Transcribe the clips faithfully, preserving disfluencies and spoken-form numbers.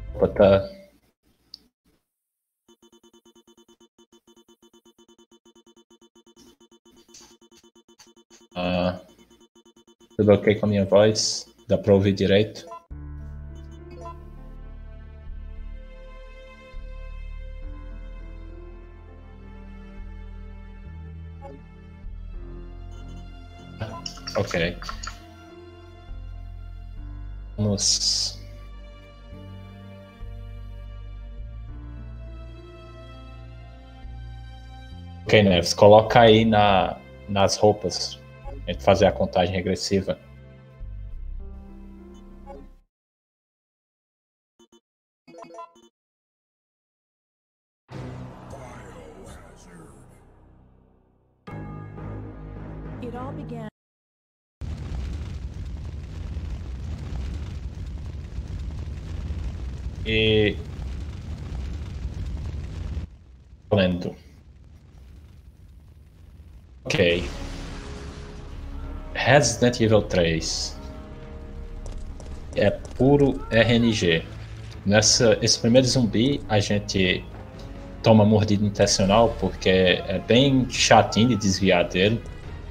Opa, tá. Ah, tudo ok com a minha voz? Dá pra ouvir direito? Ok. Vamos. Ok, Neves, coloca aí na, nas roupas. A gente fazer a contagem regressiva. It all began. E. Lendo. Ok. Resident Evil três é puro R N G. Nessa, esse primeiro zumbi a gente toma mordida intencional porque é bem chatinho de desviar dele.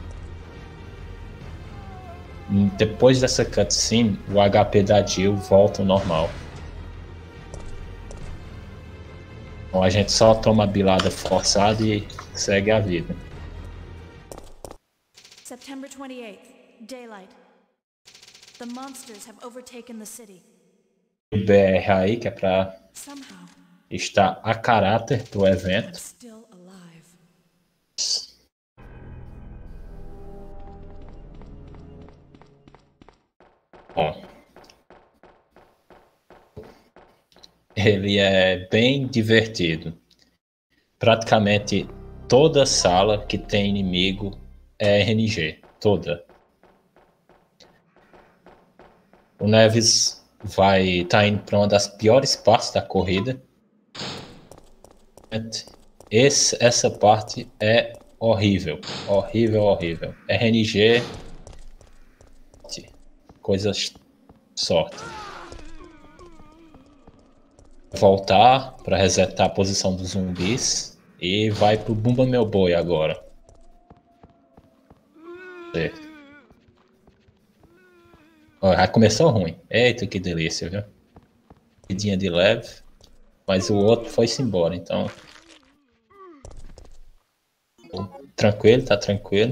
Depois dessa cutscene, o H P da Jill volta ao normal. Então a gente só toma a bilada forçada e segue a vida. September twenty-eighth, daylight. The monsters have overtaken the city. O B R aí, que é pra Somehow, estar a caráter do I'm evento. still alive. Bom, ele é bem divertido. Praticamente toda sala que tem inimigo é R N G, toda. O Neves vai estar tá indo para uma das piores partes da corrida. Esse, essa parte é horrível, horrível, horrível. R N G, coisas sorte. Voltar para resetar a posição dos zumbis e vai pro Bumba Meu Boi agora. Certo. Ó, já começou ruim. Eita, que delícia, viu? Vidinha de leve. Mas o outro foi-se embora, então. Tranquilo, tá tranquilo.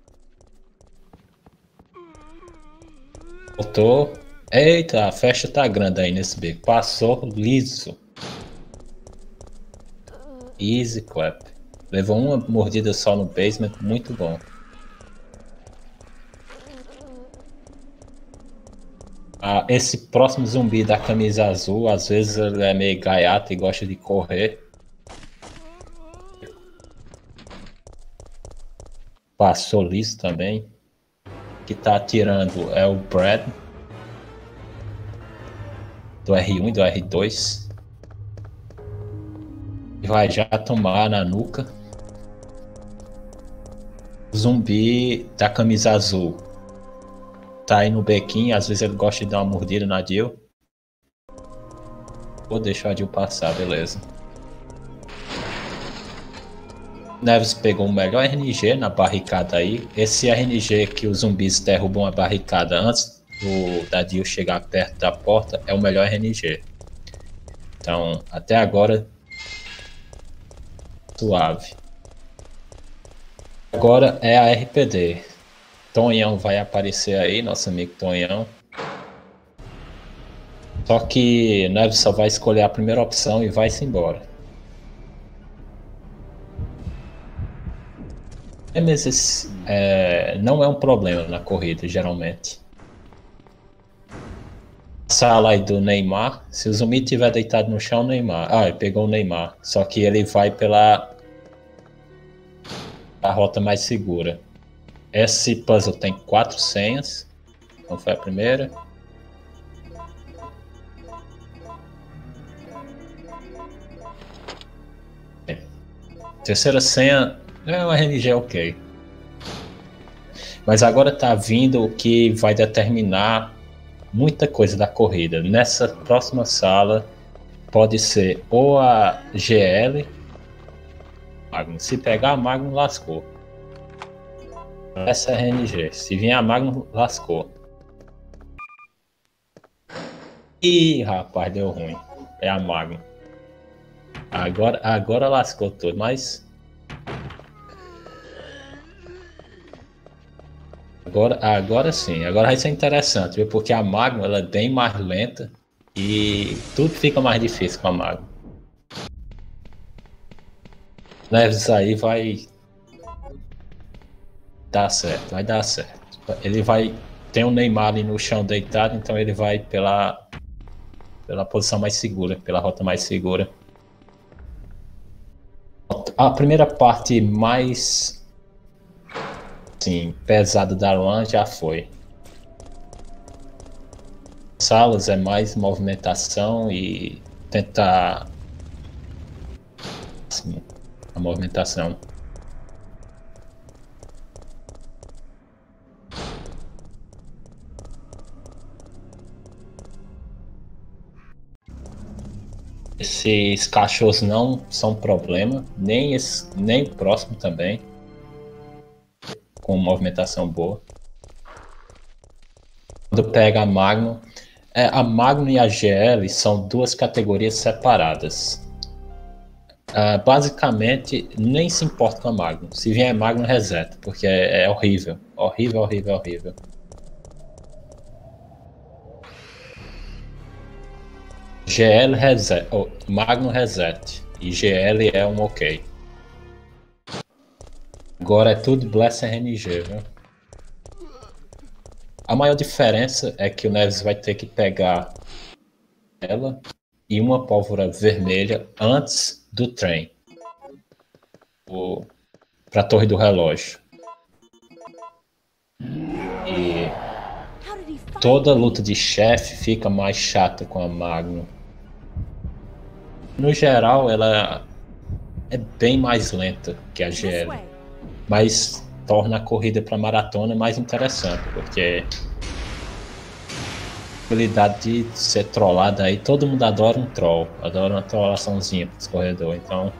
Voltou. Eita, a festa tá grande aí nesse beco. Passou liso. Easy clap. Levou uma mordida só no basement, muito bom. Ah, esse próximo zumbi da camisa azul, às vezes ele é meio gaiato e gosta de correr. Passou liso também. Que tá atirando é o Brad. Do R um e do R dois. Vai já tomar na nuca. O zumbi da camisa azul tá aí no bequinho, às vezes ele gosta de dar uma mordida na Jill. Vou deixar a Jill passar, beleza. Neves pegou o melhor R N G na barricada aí. Esse R N G que os zumbis derrubam a barricada antes do, da Jill chegar perto da porta é o melhor R N G. Então, até agora, suave. Agora é a R P D. Tonhão vai aparecer aí, nosso amigo Tonhão. Só que Neves só vai escolher a primeira opção e vai-se embora. Nemesis é, não é um problema na corrida, geralmente. Sala aí do Neymar. Se o zumbi estiver deitado no chão, Neymar. Ah, ele pegou o Neymar. Só que ele vai pela a rota mais segura. Esse puzzle tem quatro senhas. Então foi a primeira. Terceira senha é um R N G ok. Mas agora tá vindo o que vai determinar muita coisa da corrida. Nessa próxima sala pode ser ou a G L. Magnum. Se pegar a Magnum, lascou. Essa é a R N G. Se vier a Magnum, lascou. Ih, rapaz, deu ruim. É a Magnum. Agora, agora lascou tudo, mas... Agora, agora sim. Agora vai ser interessante, viu? Porque a Magnum, ela é bem mais lenta. E tudo fica mais difícil com a Magnum. Neves aí vai... dar certo, vai dar certo. Ele vai... Tem um Neymar ali no chão deitado, então ele vai pela... Pela posição mais segura, pela rota mais segura. A primeira parte mais... Sim, pesada da run já foi. Salas é mais movimentação e tentar... Assim, a movimentação. Esses cachorros não são problema, nem esse, nem o próximo também, com movimentação boa. Quando pega a Magnum, é, a Magnum e a G L são duas categorias separadas. Uh, basicamente, nem se importa com a Magnum. Se vier a Magnum, reseta, porque é, é horrível, horrível, horrível, horrível. G L reset, oh, Magnum reset e G L é um ok. Agora é tudo Bless R N G, viu? A maior diferença é que o Neves vai ter que pegar ela e uma pólvora vermelha antes do trem para a torre do relógio. E toda luta de chefe fica mais chata com a Magnum. No geral, ela é bem mais lenta que a G L, mas torna a corrida para maratona mais interessante, porque a habilidade de ser trollada aí, todo mundo adora um troll, adora uma trollaçãozinha para os corredores, então...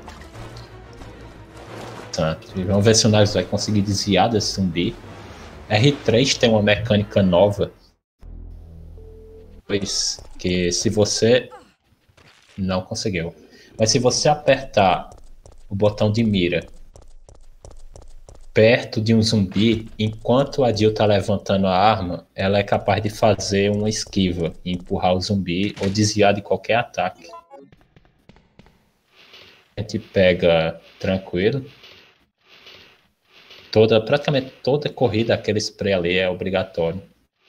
Vamos ver se o Neves vai conseguir desviar desse zumbi. R três tem uma mecânica nova, pois que se você... Não conseguiu. Mas se você apertar o botão de mira perto de um zumbi, enquanto a Jill tá levantando a arma, ela é capaz de fazer uma esquiva, empurrar o zumbi ou desviar de qualquer ataque. A gente pega tranquilo. Toda, praticamente toda corrida, aquele spray ali é obrigatório.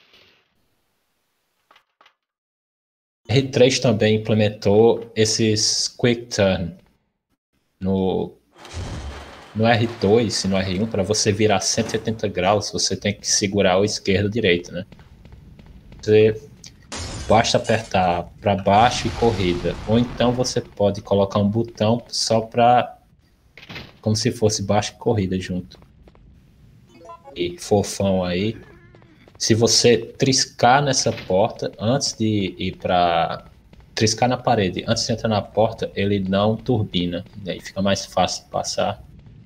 R três também implementou esses Quick Turn no, no R dois e no R um. Para você virar cento e oitenta graus, você tem que segurar o esquerdo e o direito, né? Você basta apertar para baixo e corrida, ou então você pode colocar um botão só para, como se fosse baixo e corrida junto. E fofão aí. Se você triscar nessa porta antes de ir para... Triscar na parede antes de entrar na porta, ele não turbina. Aí fica mais fácil de passar.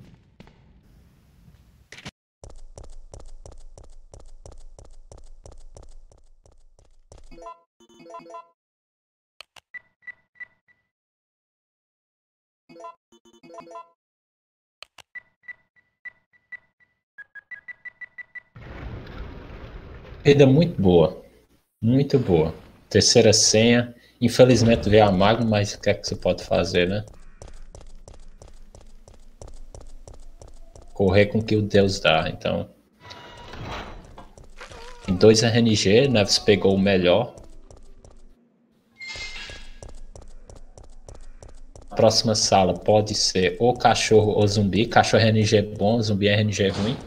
Corrida muito boa. Muito boa. Terceira senha. Infelizmente veio a Magnum, mas o que é que você pode fazer, né? Correr com o que o Deus dá, então. Em dois R N G, Neves pegou o melhor. A próxima sala pode ser ou cachorro ou zumbi. Cachorro R N G bom, zumbi R N G ruim.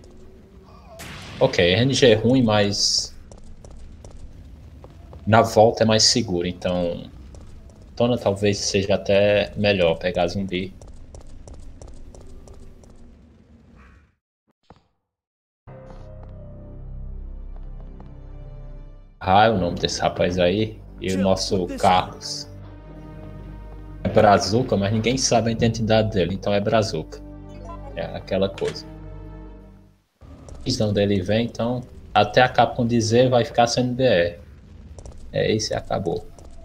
Ok, R N G é ruim, mas na volta é mais seguro, então Tona talvez seja até melhor pegar zumbi. Ah, é o nome desse rapaz aí. E o nosso Carlos. É Brazuca, mas ninguém sabe a identidade dele, então é Brazuca. É aquela coisa. A visão dele vem, então até a Capcom dizer vai ficar sendo B R. É isso e acabou.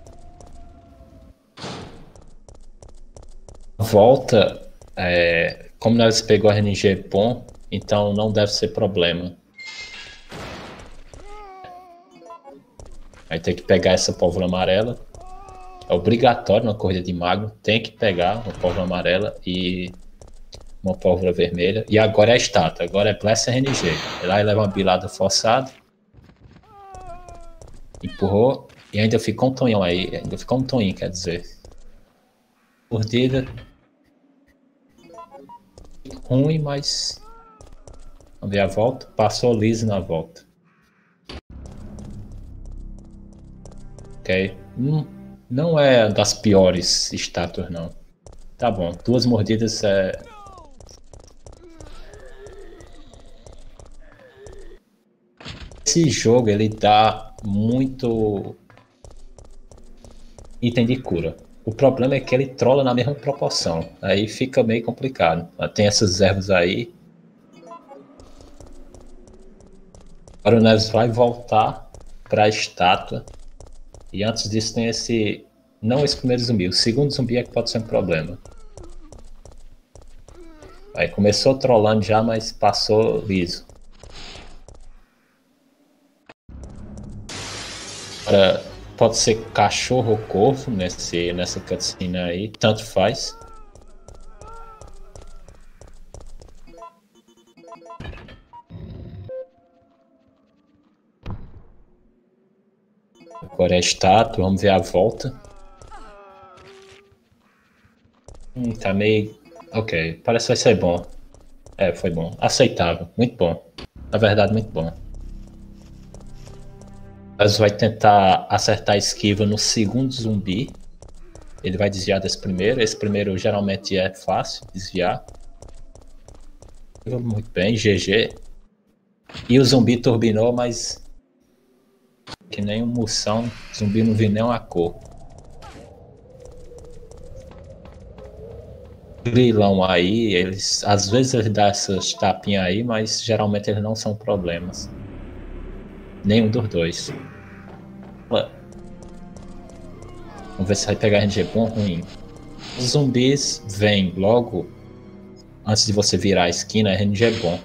Volta, é, como nós pegou R N G bom, então não deve ser problema. Vai ter que pegar essa pólvora amarela. É obrigatório na corrida de mago, tem que pegar uma pólvora amarela e uma pólvora vermelha. E agora é a estátua, agora é Bless R N G. Lá ele leva uma bilada forçada. Empurrou e ainda ficou um tonhão aí, ainda ficou um tonhinho, quer dizer. Mordida. Ruim, mas vamos ver a volta. Passou liso na volta. Ok. Hum, não é das piores estátuas, não. Tá bom. Duas mordidas é... Esse jogo, ele dá muito item de cura. O problema é que ele trola na mesma proporção. Aí fica meio complicado. Tem essas ervas aí. Agora o Neves vai voltar para a estátua. E antes disso tem esse... Não esse primeiro zumbi. O segundo zumbi é que pode ser um problema. Aí começou trolando já, mas passou liso. Agora, pode ser cachorro ou corvo nesse, nessa cutscene aí. Tanto faz. Agora é estátua, vamos ver a volta. Hum, tá meio... Ok, parece que vai ser bom. É, foi bom. Aceitável, muito bom. Na verdade, muito bom. Mas vai tentar acertar a esquiva no segundo zumbi. Ele vai desviar desse primeiro. Esse primeiro geralmente é fácil desviar. Muito bem, G G. E o zumbi turbinou, mas... Que nem um moção, o zumbi não viu nem uma cor. Grilão aí, eles às vezes eles dão essas tapinhas aí, mas geralmente eles não são problemas. Nenhum dos dois. Vamos ver se vai pegar R N G bom ou ruim. Os zumbis vêm logo antes de você virar a esquina, R N G é bom.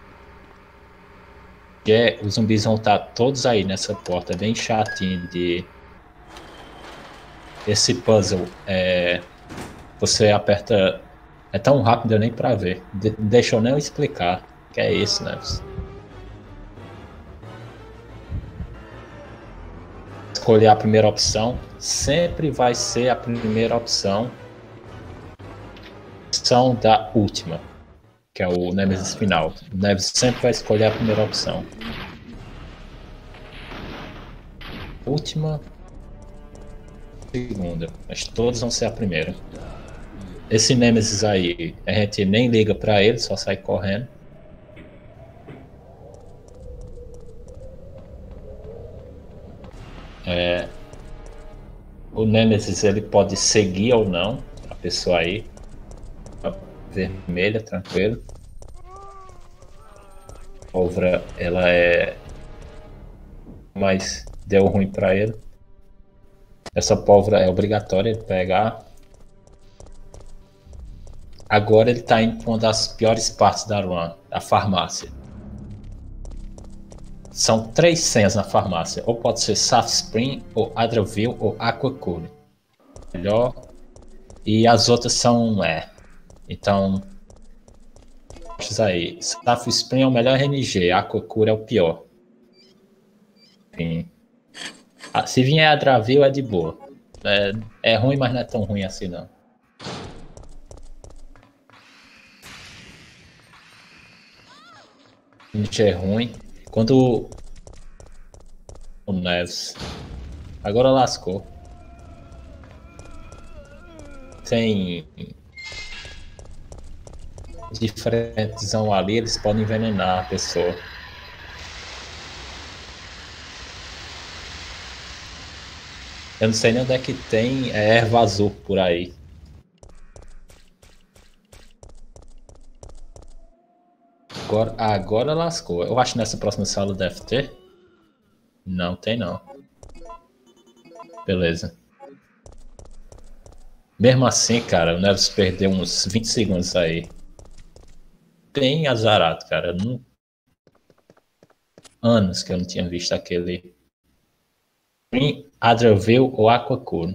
E é, os zumbis vão estar todos aí nessa porta, bem chatinho de... Esse puzzle, é... você aperta... É tão rápido nem pra ver. De deixa eu nem explicar. Que é isso, né? Escolher a primeira opção. Sempre vai ser a primeira opção. Opção da última. Que é o Nemesis final. O Nemesis sempre vai escolher a primeira opção. Última. Segunda. Mas todos vão ser a primeira. Esse Nemesis aí, a gente nem liga pra ele, só sai correndo. É, o Nemesis ele pode seguir ou não a pessoa aí. Vermelha, tranquilo. A pólvora, ela é... Mas deu ruim pra ele. Essa pólvora é obrigatória de pegar. Agora ele tá indo para uma das piores partes da run, a farmácia. São três senhas na farmácia. Ou pode ser South Spring, ou Adraville, ou Aquacure. Melhor. E as outras são... É. Então... aí. South Spring é o melhor R N G. Aquacure é o pior. Enfim. Ah, se vier Adraville é de boa. É, é ruim, mas não é tão ruim assim não. É ruim. Quando o Neves agora lascou. Tem diferentes ali, eles podem envenenar a pessoa. Eu não sei nem onde é que tem é, erva azul por aí. Agora, agora lascou. Eu acho que nessa próxima sala deve ter. Não tem não. Beleza. Mesmo assim, cara, o Neves perdeu uns vinte segundos aí. Bem azarado, cara. Não... Anos que eu não tinha visto aquele. Green, Adderville ou Aquacone.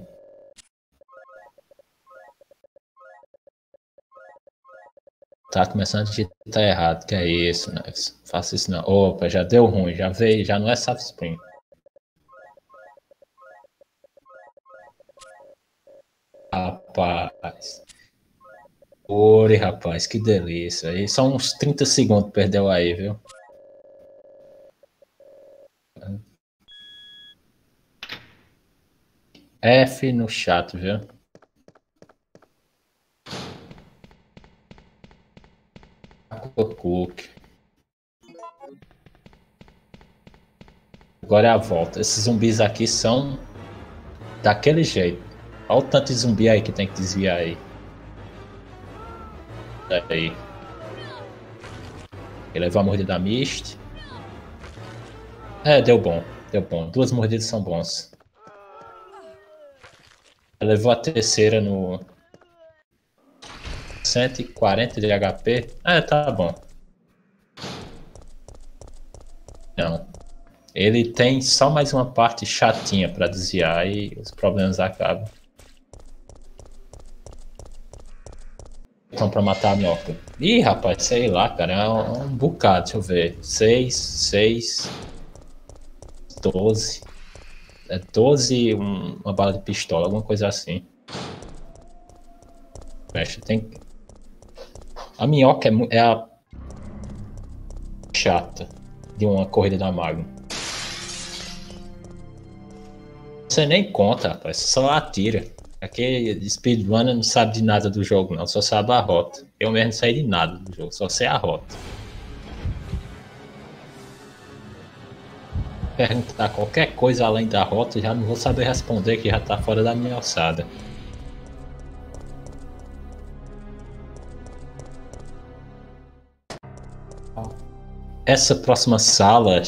Tá começando a digitar errado. Que é isso, Neves? Faça isso não. Opa, já deu ruim. Já veio. Já não é South Spring. Rapaz. Ore, rapaz, que delícia. E só uns trinta segundos perdeu aí, viu? F no chat, viu? Cook. Agora é a volta. Esses zumbis aqui são daquele jeito. Olha o tanto de zumbi aí que tem que desviar aí. Aí. Ele levou a mordida da Mist. É, deu bom. Deu bom. Duas mordidas são bons. Ele levou a terceira no cento e quarenta de H P. É, tá bom. Não. Ele tem só mais uma parte chatinha pra desviar e os problemas acabam. Então, pra matar a minhoca. Ih, rapaz, sei lá, cara. É um, um bocado, deixa eu ver. seis, seis, doze. É doze um, uma bala de pistola, alguma coisa assim. Fecha, tem. A minhoca é, é a chata de uma corrida da Magnum. Você nem conta, rapaz, você só atira. Aqui speedrunner não sabe de nada do jogo, não, só sabe a rota. Eu mesmo não sei de nada do jogo, só sei a rota. Perguntar qualquer coisa além da rota, já não vou saber responder, que já tá fora da minha alçada. Essa próxima sala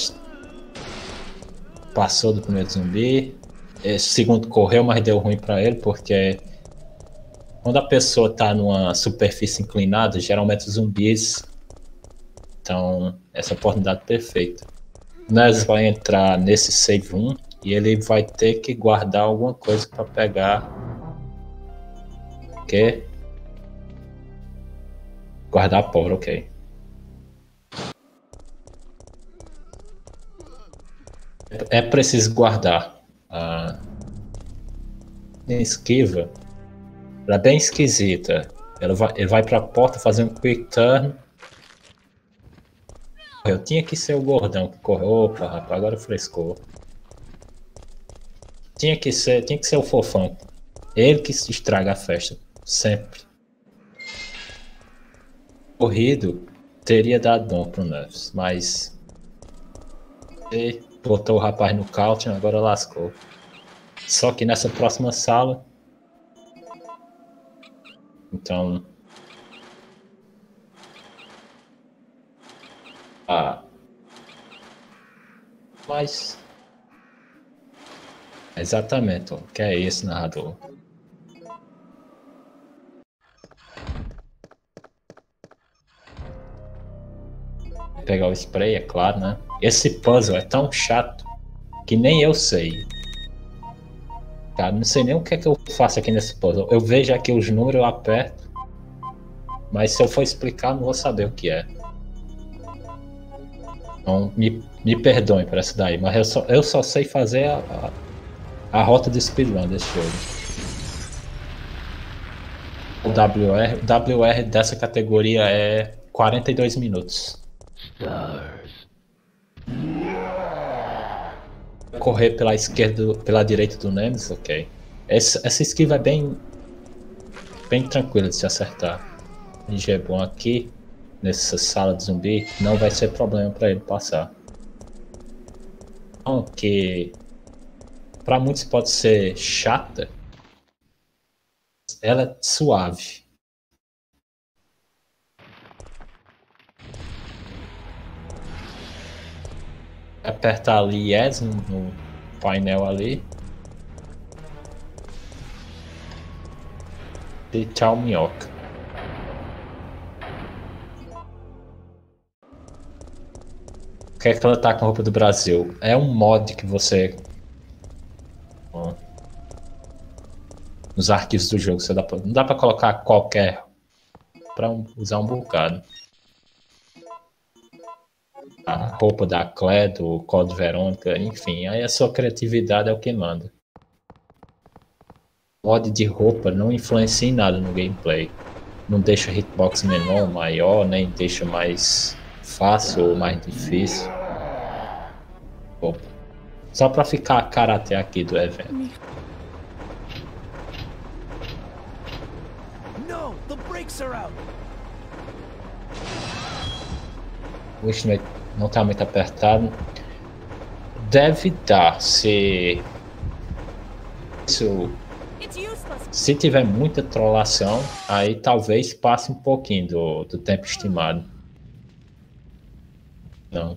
passou do primeiro zumbi. Esse segundo correu, mas deu ruim para ele, porque quando a pessoa tá numa superfície inclinada, geralmente os zumbis. Então, essa oportunidade perfeita. O Ness vai entrar nesse save um e ele vai ter que guardar alguma coisa para pegar. Que? Guardar a porra, ok. É preciso guardar. A esquiva. Ela é bem esquisita. Ela vai, ele vai pra porta fazer um quick turn. Eu tinha que ser o gordão que correu. Opa, rapaz, agora frescou. Tinha que ser, tinha que ser o fofão. Ele que estraga a festa. Sempre. Corrido teria dado bom pro Neves, mas. Ele botou o rapaz no couch, agora lascou. Só que nessa próxima sala. Então. Ah. Mas. Exatamente, o que é esse narrador? Vou pegar o spray, é claro, né? Esse puzzle é tão chato que nem eu sei. Cara, não sei nem o que é que eu faço aqui nesse puzzle. Eu vejo aqui os números, eu aperto. Mas se eu for explicar, não vou saber o que é. Então, me, me perdoem por essa daí, mas eu só, eu só sei fazer a, a, a rota de speedrun desse jogo. O W R, o W R dessa categoria é quarenta e dois minutos. Stars. Correr pela esquerda, pela direita do Nemesis, ok. Essa, essa esquiva é bem, bem tranquila de se acertar. N G é bom aqui. Nessa sala de zumbi, não vai ser problema para ele passar. Então, que para muitos pode ser chata, ela é suave. Apertar ali Yes no, no painel ali. E tchau, minhoca. Por que é que ela tá com a roupa do Brasil? É um mod que você... Ó, nos arquivos do jogo, você dá pra... não dá pra colocar qualquer... Pra usar um bocado. A roupa da Claire, do Code Verônica, enfim, aí a sua criatividade é o que manda. O mod de roupa não influencia em nada no gameplay. Não deixa a hitbox menor ou maior, nem deixa mais fácil ou mais difícil. Opa. Só pra ficar a cara até aqui do evento. No, the brakes are out. O Ultimate não tá muito apertado. Deve dar se... Isso... Se tiver muita trollação, aí talvez passe um pouquinho do, do tempo estimado. Não.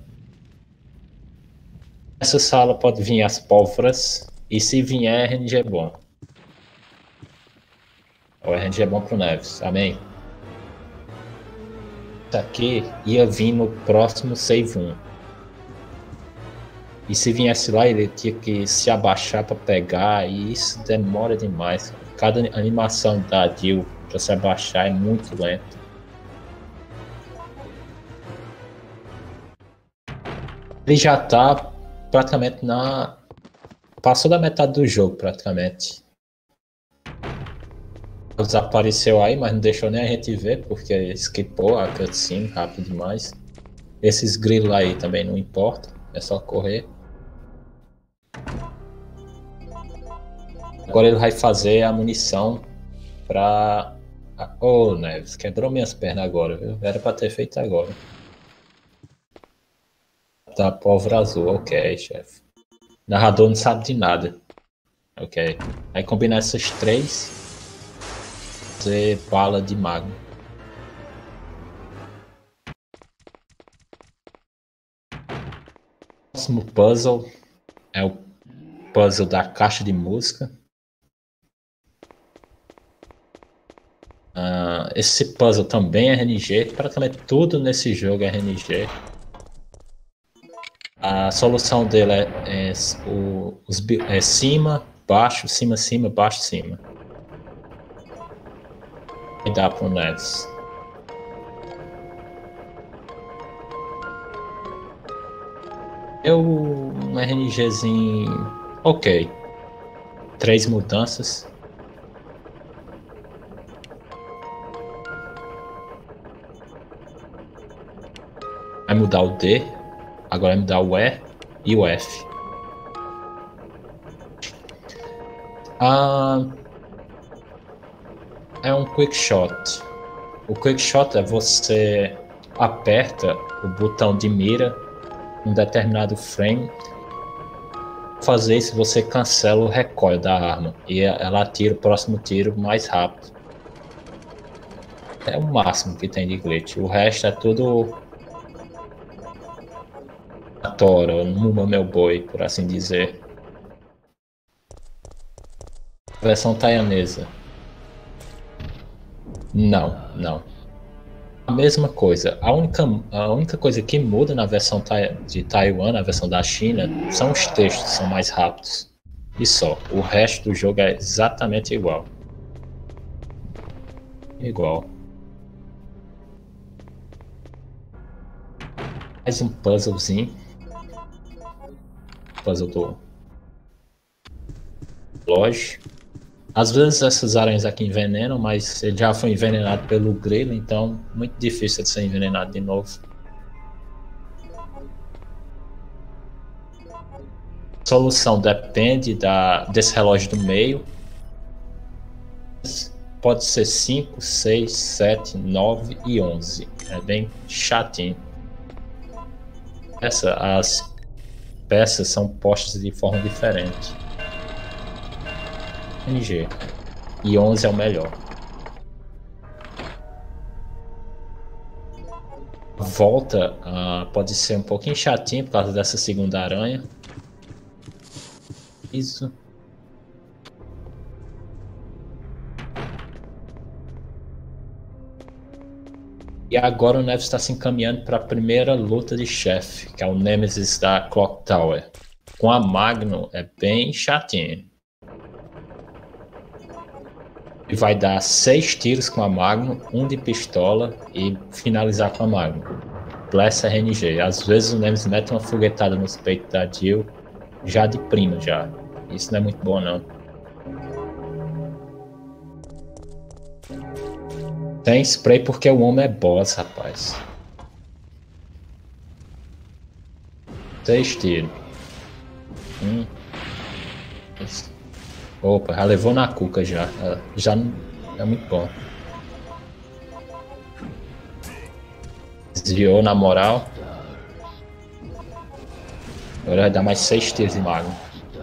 Essa sala pode vir as pólvoras, e se vier R N G é bom. O R N G é bom pro Neves, amém? Isso aqui ia vir no próximo save um. E se viesse lá, ele tinha que se abaixar para pegar, e isso demora demais. Cada animação da Jill para se abaixar é muito lenta. Ele já tá praticamente na... Passou da metade do jogo, praticamente. Desapareceu aí, mas não deixou nem a gente ver, porque skipou a cutscene rápido demais. Esses grilos aí também não importa, é só correr. Agora ele vai fazer a munição pra... Ô, oh, Neves, quebrou minhas pernas agora, viu? Era pra ter feito agora. Tá, pólvora azul, ok, chefe. Narrador não sabe de nada. Ok. Aí combinar essas três. Fazer bala de mago. O próximo puzzle é o puzzle da caixa de música. Uh, esse puzzle também é R N G, praticamente tudo nesse jogo é R N G. A solução dele é, é, o, os, é cima, baixo, cima, cima, baixo, cima. E dá pro Neves. Eu um RNGzinho ok. Três mudanças. Vai mudar o D, agora vai mudar o E e o F. Ah, é um quick shot. O quick shot é você aperta o botão de mira em um determinado frame. Fazer isso você cancela o recoil da arma e ela atira o próximo tiro mais rápido. É o máximo que tem de glitch. O resto é tudo tora, numa meu boi, por assim dizer. Versão taiwanesa. Não, não. A mesma coisa. A única, a única coisa que muda na versão de Taiwan, na versão da China, são os textos, são mais rápidos. E só. O resto do jogo é exatamente igual. Igual. Mais um puzzlezinho. Puzzle do Lodge. Às vezes essas aranhas aqui envenenam, mas ele já foi envenenado pelo grilo, então muito difícil de ser envenenado de novo. A solução depende da, desse relógio do meio. Pode ser cinco, seis, sete, nove e onze. É bem chatinho. Essa, as peças são postas de forma diferente. N G. E onze é o melhor. volta uh, pode ser um pouquinho chatinho por causa dessa segunda aranha. Isso. E agora o Neves está se encaminhando para a primeira luta de chefe, que é o Nemesis da Clock Tower. Com a Magnum é bem chatinho. E vai dar seis tiros com a Magnum, um de pistola e finalizar com a Magnum. Bless R N G. Às vezes o Nemesis mete uma foguetada nos peitos da Jill, já de prima já. Isso não é muito bom não. Tem spray porque o homem é boss, rapaz. Seis tiros. Hum. Opa, já levou na cuca já. Já não é muito bom. Desviou na moral. Agora vai dar mais seis tiros de Magnum.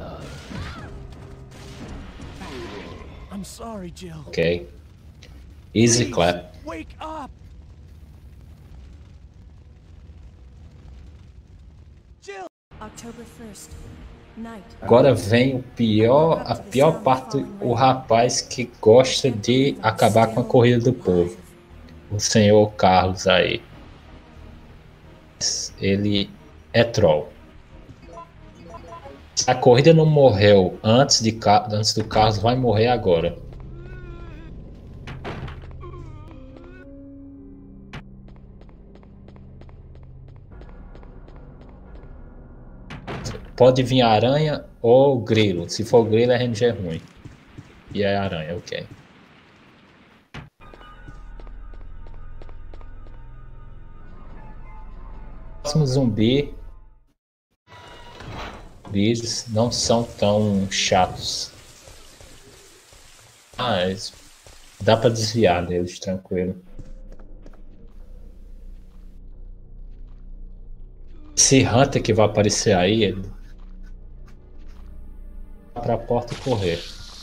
I'm sorry, Jill. Ok. Easy clap. Wake up! Jill! October first, night. Agora vem o pior, a pior parte, o rapaz que gosta de acabar com a corrida do povo. O senhor Carlos aí. Ele é troll. Se a corrida não morreu antes, de, antes do Carlos, vai morrer agora. Pode vir aranha ou grilo. Se for grilo, é R N G ruim. E é aranha, ok. Próximo zumbi. Eles não são tão chatos. Mas dá pra desviar deles, tranquilo. Esse Hunter que vai aparecer aí, ele para a porta e correr.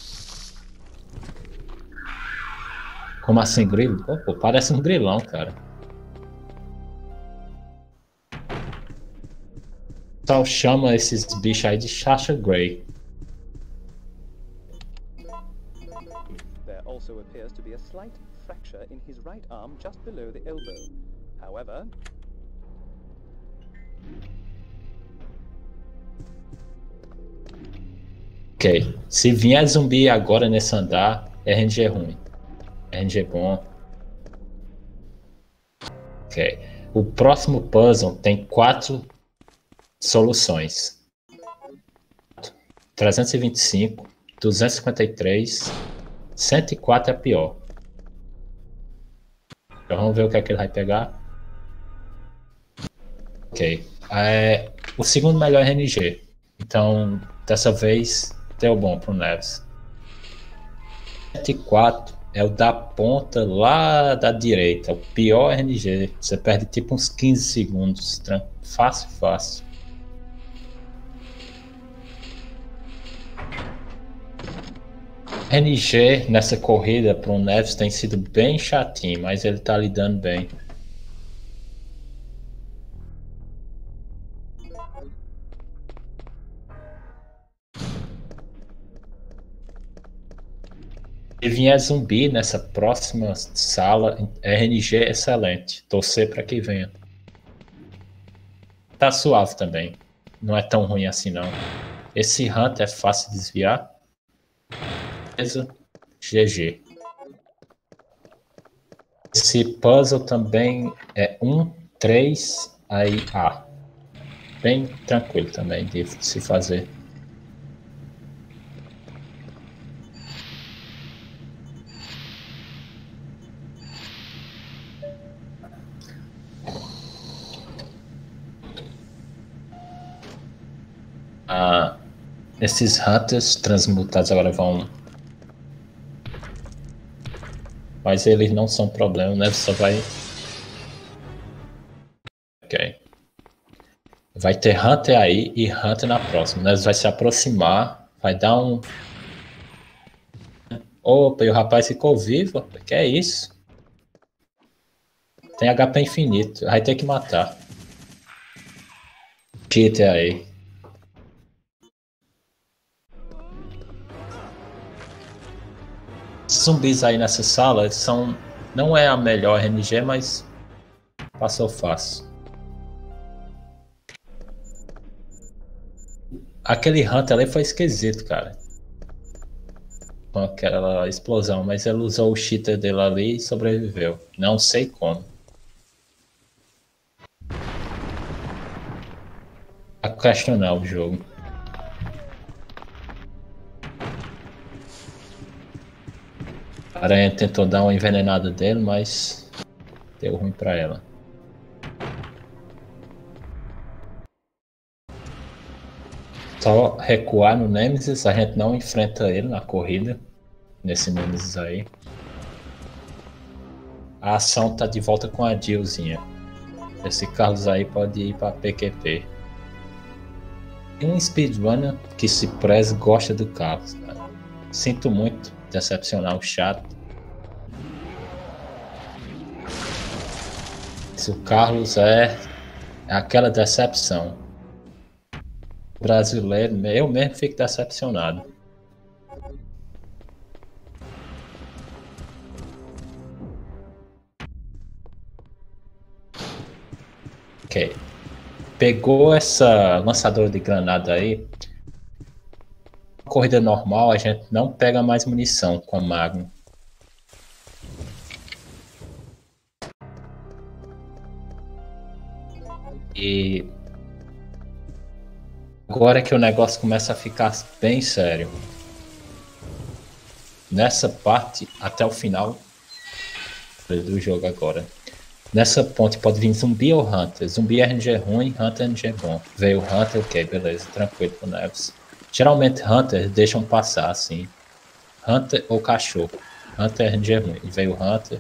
Como assim, grilo? Pô, parece um grilão, cara. O pessoal chama esses bichos aí de Sasha Grey. There also appears to be a slight fracture in his right arm just below the elbow. However, ok, se vier zumbi agora nesse andar, R N G ruim. R N G bom. Ok, o próximo puzzle tem quatro soluções: trezentos e vinte e cinco, duzentos e cinquenta e três, cento e quatro é a pior. Então vamos ver o que é que ele vai pegar. Ok, é, o segundo melhor é R N G. Então dessa vez deu bom pro Neves. cento e quatro é o da ponta lá da direita, o pior R N G. Você perde tipo uns quinze segundos, fácil, fácil. R N G nessa corrida pro Neves tem sido bem chatinho, mas ele tá lidando bem. Se vier zumbi nessa próxima sala, R N G é excelente. Torcer para que venha. Tá suave também. Não é tão ruim assim não. Esse Hunter é fácil de desviar. Beleza. G G. Esse puzzle também é um, três, aí A. Bem tranquilo também de se fazer. Ah, esses Hunters transmutados agora vão... Mas eles não são problema, né? Só vai... Ok. Vai ter Hunter aí e Hunter na próxima, né? Vai se aproximar, vai dar um... Opa, e o rapaz ficou vivo? Que é isso? Tem H P infinito. Vai ter que matar. Cheater aí. Os zumbis aí nessa sala eles são... Não é a melhor R N G, mas passou fácil. Aquele Hunter ali foi esquisito, cara. Com aquela explosão, mas ele usou o cheater dele ali e sobreviveu. Não sei como. A questionar o jogo. A aranha tentou dar uma envenenada dele, mas deu ruim pra ela. Só recuar no Nemesis, a gente não enfrenta ele na corrida. Nesse Nemesis aí. A ação tá de volta com a Jillzinha. Esse Carlos aí pode ir pra P Q P. Tem um speedrunner que se preza gosta do Carlos, cara. Sinto muito decepcionar o chato. Se o Carlos é, é aquela decepção. Brasileiro, eu mesmo fico decepcionado. Ok. Pegou essa lançadora de granada aí. Corrida normal, a gente não pega mais munição com a Magnum. E agora que o negócio começa a ficar bem sério. Nessa parte, até o final do jogo agora. Nessa ponte pode vir zumbi ou Hunter. Zumbi é R N G ruim, Hunter é R N G bom. Veio Hunter, ok, beleza, tranquilo pro Neves. Geralmente Hunter deixam passar assim. Hunter ou cachorro. Hunter é R N G ruim. E veio Hunter.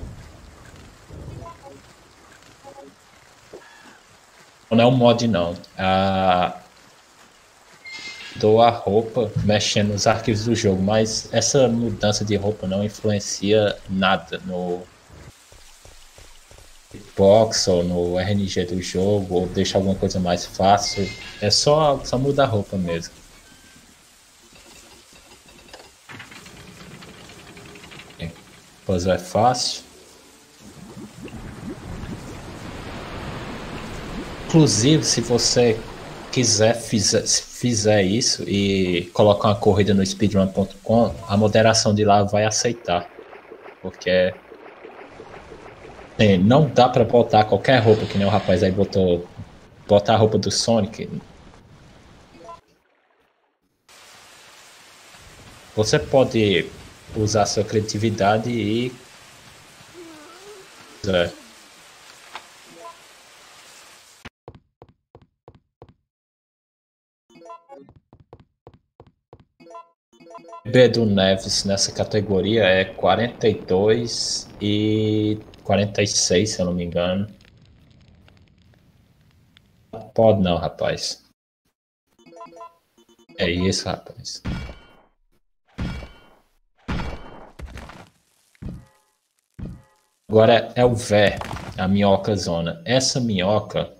Não é um mod não. Ah, dou a roupa mexendo nos arquivos do jogo, mas essa mudança de roupa não influencia nada no box ou no R N G do jogo, ou deixa alguma coisa mais fácil. É só, só mudar a roupa mesmo. O puzzle é fácil. Inclusive, se você quiser fizer, fizer isso e colocar uma corrida no speedrun ponto com, a moderação de lá vai aceitar. Porque sim, não dá pra botar qualquer roupa, que nem o rapaz aí botou. Botar a roupa do Sonic. Você pode usar sua criatividade e... É. B do Neves nessa categoria é quarenta e dois e quarenta e seis, se eu não me engano. Pode não, rapaz. É isso, rapaz. Agora é o Vé, a minhoca zona. Essa minhoca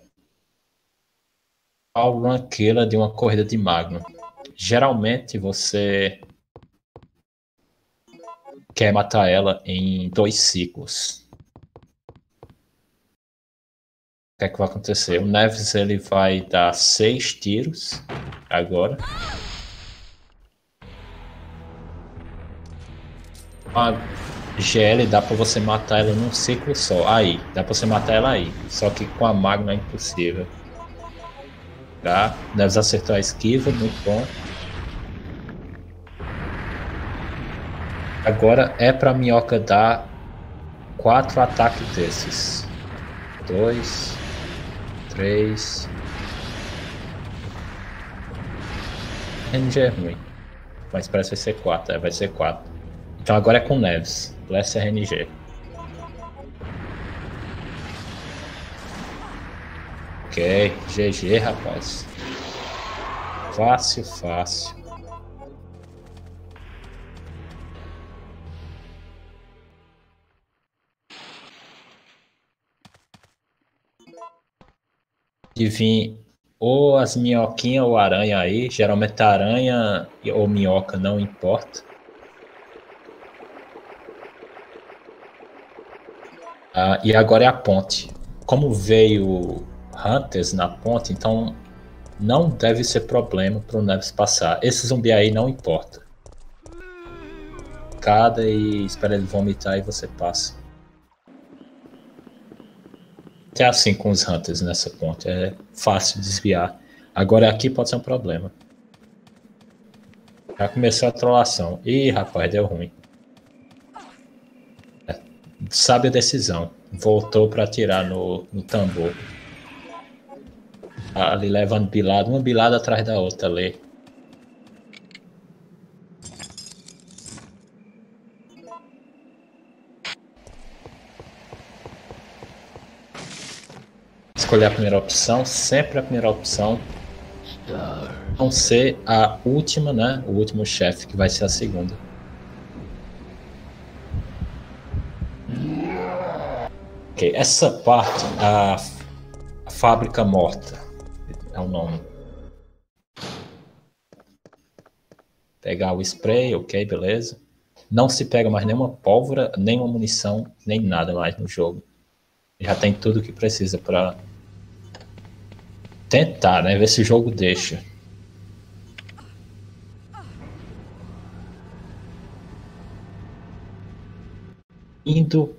é o run killer de uma corrida de Magnum. Geralmente você quer matar ela em dois ciclos. O que é que vai acontecer? O Neves ele vai dar seis tiros agora. A G L dá pra você matar ela num ciclo só. Aí, dá pra você matar ela aí. Só que com a Magnum é impossível. Tá? Neves acertou a esquiva, muito bom. Agora é pra minhoca dar quatro ataques desses. Dois, três. R N G é ruim, mas parece que vai ser quatro. É, vai ser quatro. Então agora é com Neves. Bless R N G. Ok, G G, rapaz. Fácil, fácil. De vir ou as minhoquinhas ou aranha aí. Geralmente a aranha ou minhoca não importa. Ah, e agora é a ponte. Como veio Hunters na ponte, então não deve ser problema para o Neves passar. Esse zumbi aí não importa. Cada e espera ele vomitar e você passa. É assim com os Hunters nessa ponte. É fácil desviar. Agora aqui pode ser um problema. Já começou a trollação. Ih, rapaz, deu ruim. É, sabe a decisão. Voltou para atirar no, no tambor. Ali levando bilada. Uma bilada atrás da outra ali. Escolher a primeira opção, sempre a primeira opção. Não ser a última, né? O último chefe, que vai ser a segunda. Ok, essa parte, a, a fábrica morta, é o nome. Pegar o spray, ok, beleza. Não se pega mais nenhuma pólvora, nenhuma munição, nem nada mais no jogo. Já tem tudo que precisa para tentar, né? Ver se o jogo deixa. Indo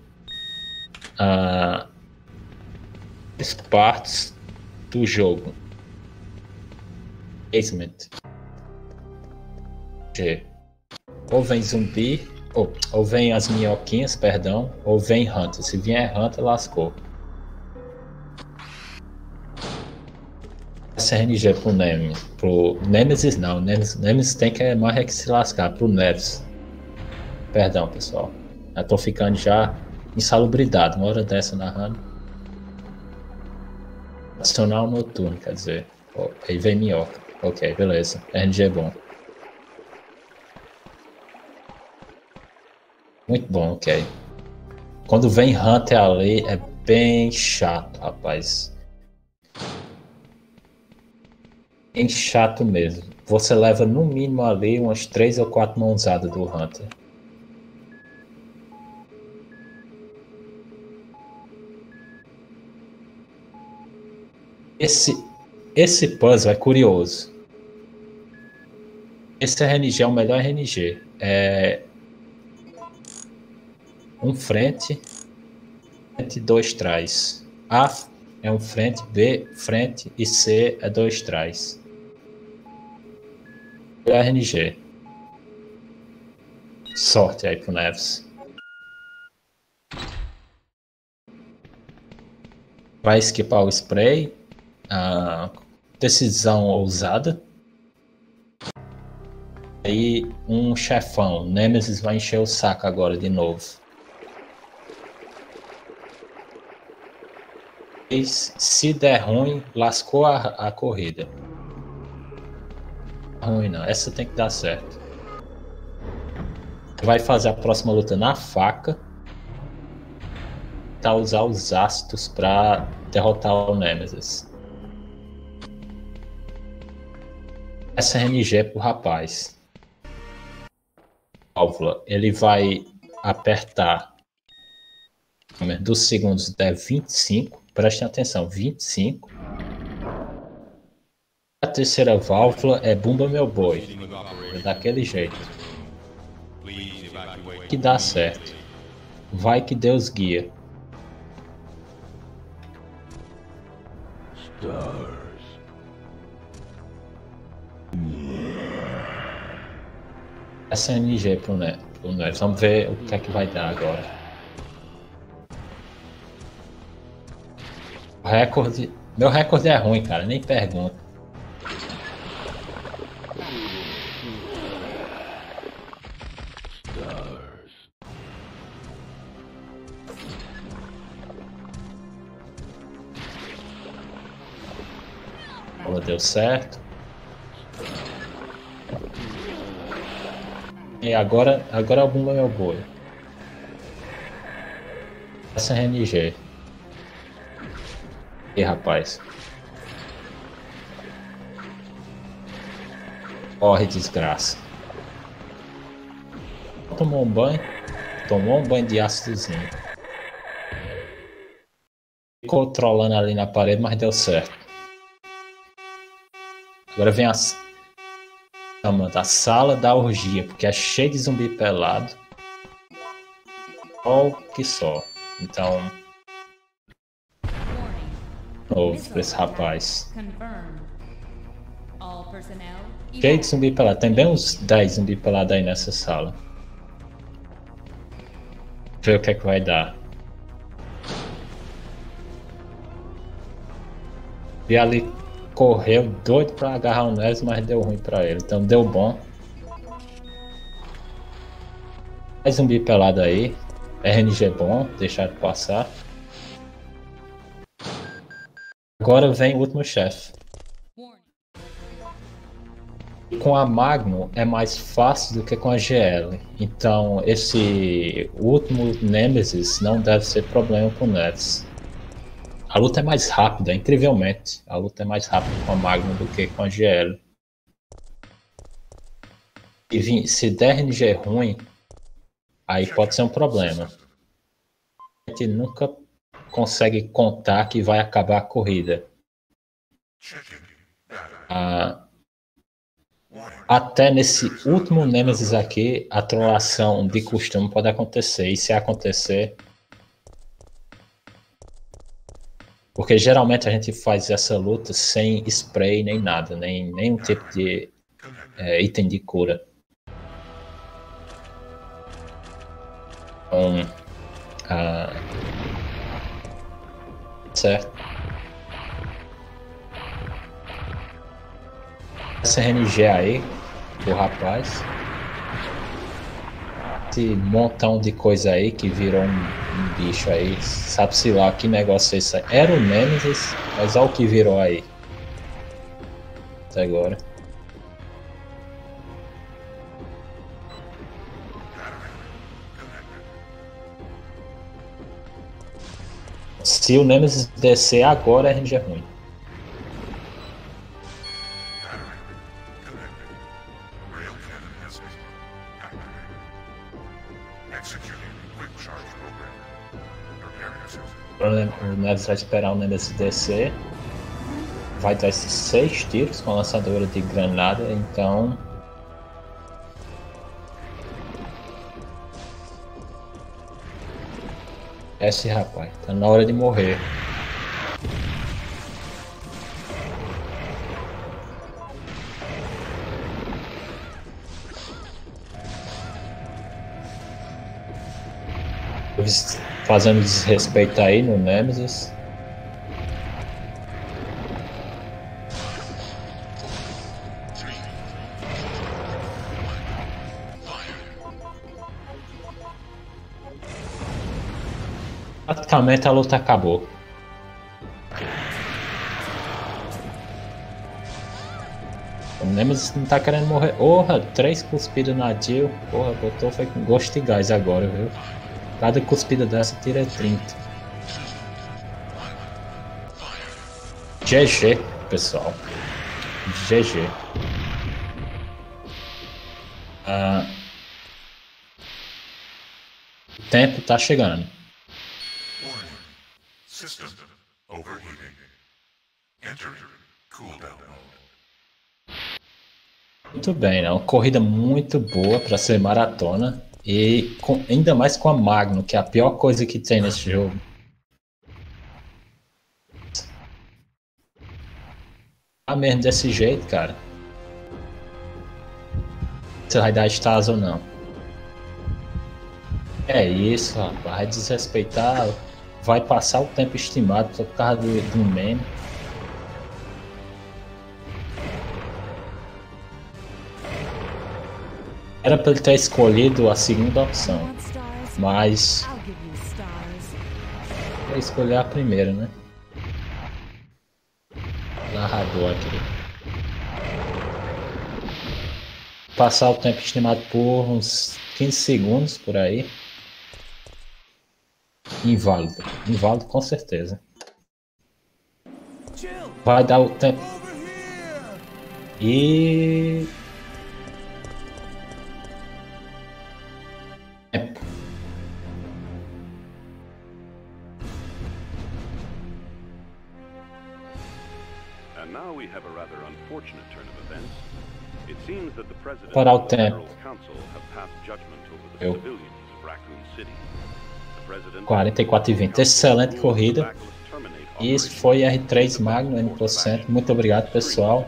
a as partes do jogo. Basement. G. Ou vem zumbi, ou, ou vem as minhoquinhas, perdão, ou vem Hunter. Se vier Hunter, lascou. S R N G pro Nemesis. Pro Nemesis não, Nemesis, Nemesis tem que mais é que se lascar. Pro Neves. Perdão, pessoal. Eu tô ficando já insalubridade. Uma hora dessa narrando. Adicional noturno, quer dizer. Oh, aí vem minhoca. Ok, beleza. R N G é bom. Muito bom, ok. Quando vem Hunter ali é bem chato, rapaz. Bem chato mesmo. Você leva no mínimo ali umas três ou quatro mãozadas do Hunter. Esse, esse puzzle é curioso. Esse R N G é o melhor R N G. É um frente, frente e dois trás. A é um frente, B frente e C é dois trás. R N G. Sorte aí pro Neves. Vai esquipar o spray. A decisão ousada. Aí um chefão. Nemesis vai encher o saco agora de novo. E se der ruim, lascou a, a corrida. Ruim não, essa tem que dar certo. Vai fazer a próxima luta na faca. Tá usar os ácidos para derrotar o Nemesis. S R N G é pro rapaz. Válvula, ele vai apertar dos segundos der vinte e cinco. Prestem atenção, vinte e cinco. A terceira válvula é Bumba Meu Boi. É daquele jeito. Que dá certo. Vai que Deus guia. S R N G pro Neves. Vamos ver o que é que vai dar agora. O recorde. Meu recorde é ruim, cara. Nem pergunta. Deu certo. E agora, agora é o Bumba Meu Boi. S R N G. E rapaz. Corre, desgraça. Tomou um banho. Tomou um banho de ácidozinho. Ficou trolando ali na parede, mas deu certo. Agora vem a, a sala da orgia, porque é cheio de zumbi pelado. Só que só. Então... Novo pra esse rapaz. Cheio de zumbi pelado. Tem bem uns dez zumbi pelados aí nessa sala. Ver o que é que vai dar. E ali correu doido pra agarrar o Neves, mas deu ruim pra ele. Então deu bom. Mais zumbi pelado aí. R N G bom, deixar de passar. Agora vem o último chefe. Com a Magnum é mais fácil do que com a G L. Então esse último Nemesis não deve ser problema com o Neves. A luta é mais rápida, incrivelmente. A luta é mais rápida com a Magnum do que com a G L. E se der R N G ruim, aí pode ser um problema. A gente nunca consegue contar que vai acabar a corrida. Ah, até nesse último Nemesis aqui, a trollação de costume pode acontecer. E se acontecer... Porque geralmente a gente faz essa luta sem spray nem nada, nem nenhum tipo de é, item de cura. Então, ah, certo. Essa R N G aí, do rapaz. Esse montão de coisa aí que virou um, um bicho aí. Sabe-se lá que negócio é esse aí. Era o Nemesis, mas olha o que virou aí. Até agora. Se o Nemesis descer agora, a R N G é ruim. O Neves vai esperar o Nemesis descer. Vai dar esses seis tiros com a lançadora de granada, então... Esse rapaz, tá na hora de morrer. Fazendo desrespeito aí no Nemesis. Praticamente a luta acabou. O Nemesis não tá querendo morrer. Porra, três cuspidas na Jill. Porra, botou foi com gosto de gás agora, viu? Cada cuspida dessa tira trinta. G G, pessoal. G G. Ah, o tempo tá chegando. Muito bem, né? Uma corrida muito boa para ser maratona. E com, ainda mais com a Magnum, que é a pior coisa que tem nesse jogo. Ah, mesmo desse jeito, cara. Você vai dar stars ou não? É isso, rapaz. Vai desrespeitar. Vai passar o tempo estimado por causa do, do meme. Era para ele ter escolhido a segunda opção, mas vou escolher a primeira, né? Narrador aqui. Passar o tempo estimado por uns quinze segundos por aí. Inválido, inválido com certeza. Vai dar o tempo. E... Tempo. And now we have a rather unfortunate turn of events. It seems that the president Parar o and the tempo. Federal Council have passed judgment over the Eu. civilians of Raccoon City. The president quarenta e quatro e vinte. Excelente corrida. E isso foi R três Magno N por cento. Muito obrigado, pessoal.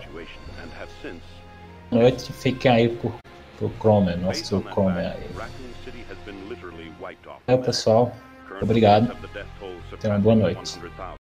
Boa noite. Fiquem aí por, por Chrome, nosso Chrome aí. É, pessoal. Obrigado. Tenham uma boa noite.